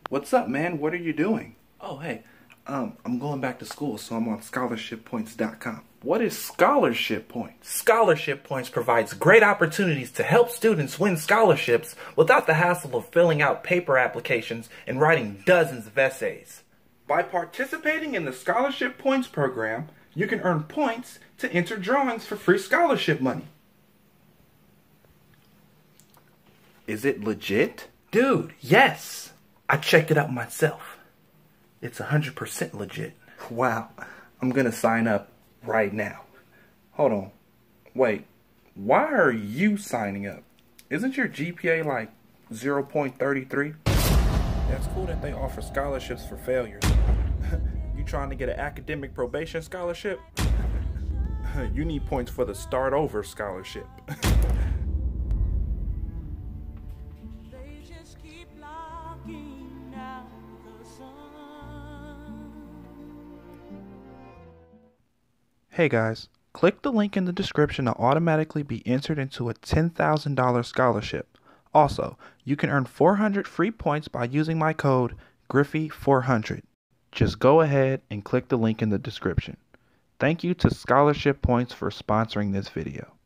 What's up, man? What are you doing? Oh, hey. I'm going back to school, so I'm on scholarshippoints.com. What is Scholarship Points? Scholarship Points provides great opportunities to help students win scholarships without the hassle of filling out paper applications and writing dozens of essays. By participating in the Scholarship Points program, you can earn points to enter drawings for free scholarship money. Is it legit? Dude, yes! I checked it out myself. It's 100% legit. Wow, I'm gonna sign up right now. Hold on. Wait, why are you signing up? Isn't your GPA like 0.33? That's cool that they offer scholarships for failures. You trying to get an academic probation scholarship? You need points for the Start Over scholarship. Hey guys, click the link in the description to automatically be entered into a $10,000 scholarship. Also, you can earn 400 free points by using my code Griffey400. Just go ahead and click the link in the description. Thank you to Scholarship Points for sponsoring this video.